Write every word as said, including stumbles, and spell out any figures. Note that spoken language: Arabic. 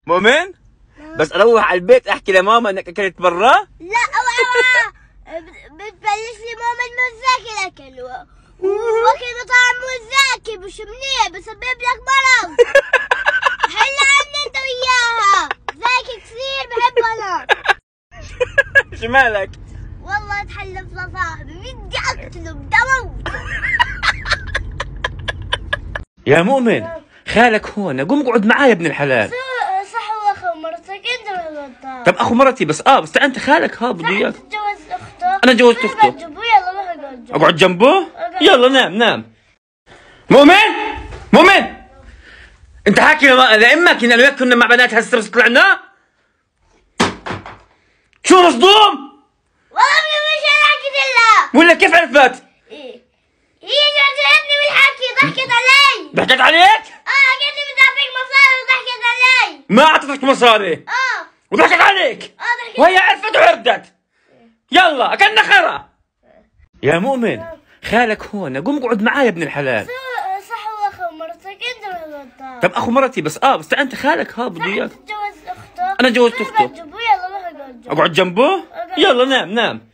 مؤمن؟ بس اروح على البيت احكي لماما انك اكلت برا؟ لا اوعى بتبلش لي ماما انه زاكي الاكل واكل مطاعم مو زاكي مش منيح بسبب لك مرض. حل عني انت وياها زاكي كثير بحبه انا. شو مالك؟ والله اتحلف لصاحبي بدي اقتله بدي اموت. يا مؤمن خالك هون قوم اقعد معايا يا ابن الحلال. صح هو اخو مرتك انت ولا طب اخو مرتي بس اه بس انت خالك ها بده اياك. تتجوز اخته؟ انا جوزت اخته. يلا روح اقعد جنبه. اقعد جنبه؟ يلا نام نام. مؤمن مؤمن انت حاكي لامك ان وياك كنا مع بنات هسه بس طلعنا؟ شو مصدوم؟ والله مش انا حكيت لها. ولا كيف عرفت؟ ايه هي جرجرتني بالحكي ضحكت علي. ضحكت عليك؟ اه قالت لي بدي اعطيك مصاري وضحكت علي. ما اعطتك مصاري؟ اه وضحكت عليك؟ اه ضحكت. وهي عرفت وعردت. يلا اكلنا خرا. يا مؤمن خالك هون قوم اقعد معايا يا ابن الحلال. صح هو اخو مرتك انت ولا طب اخو مرتي بس اه بس انت خالك ها بده اياك. تتجوز اخته؟ انا جوزت اخته. يلا روح اقعد جنبه. اقعد جنبه؟ يلا نام نام.